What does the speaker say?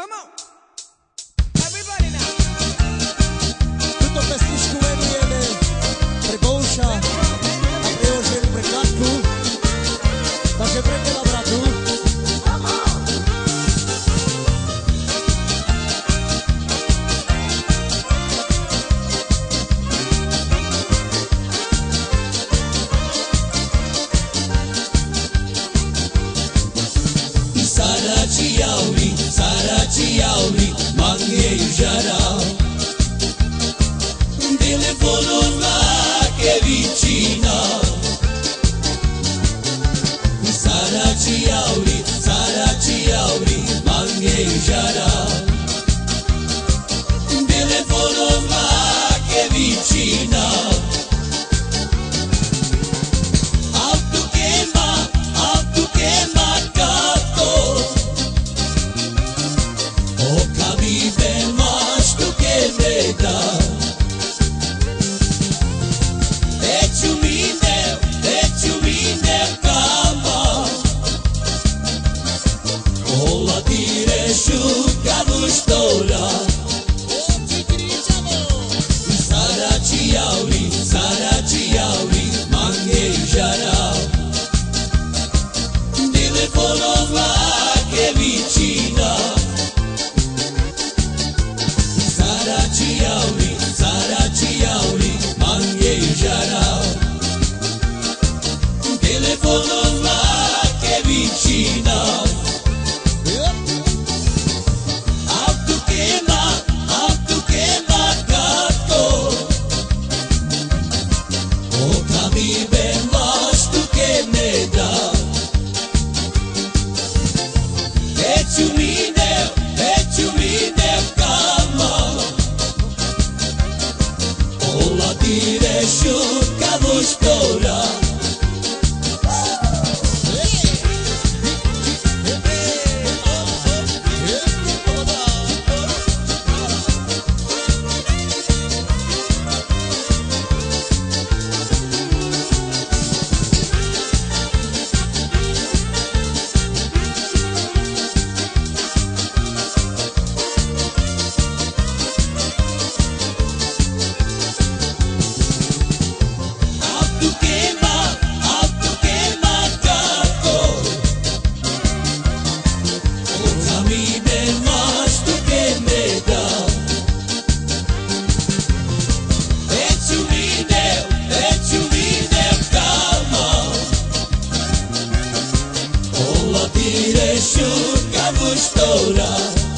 Come on. Everybody now. Tutto pestisco ele pregosha, apreo ele pregatu, pa se prende la bratu. Saraciauri, manguei geral. Telefono lá che vicina. Saraciauri, manguei geral. Telefono lá che vicina. Alto queima gato. O cabibe mais do que me dá. Deixa-me cama. O la dire sciucado stola. Saraciauri, manguei geral. Telefono lá che vicina. Saraciauri, manguei geral. Telefono lá che vicina. Alto queima gato. O cabibe mais do que me dá. Deixa-me cama. O la dire sciucado stola. Alto queima gato. O cabibe mais do que me dá. Deixa-me cama. O la dire sciucado stola.